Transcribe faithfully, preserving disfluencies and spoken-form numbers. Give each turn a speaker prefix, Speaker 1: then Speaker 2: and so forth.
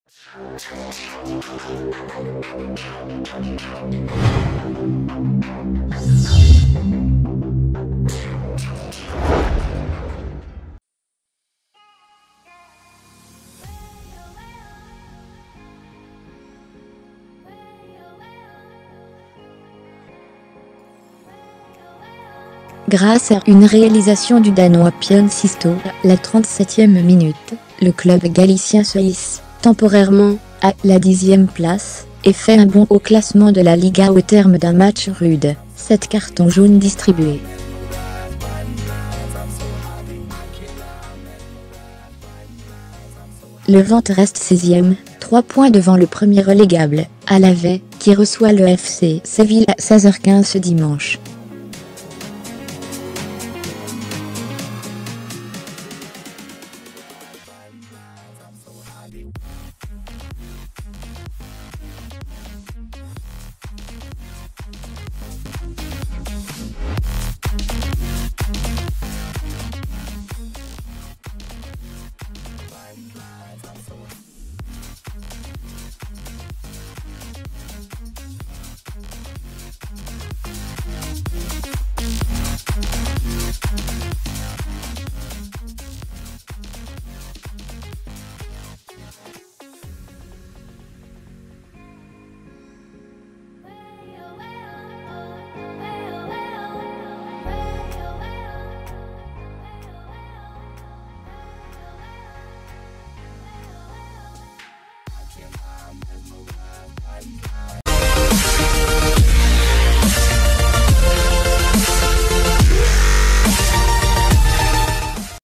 Speaker 1: Grâce à une réalisation du Danois Pione Sisto, la trente-septième minute, le club galicien se hisse, temporairement, à la dixième place, et fait un bond au classement de la Liga au terme d'un match rude, sept cartons jaunes distribués. Levante reste seizième, trois points devant le premier relégable, Alavès, qui reçoit le F C Séville à seize heures quinze ce dimanche.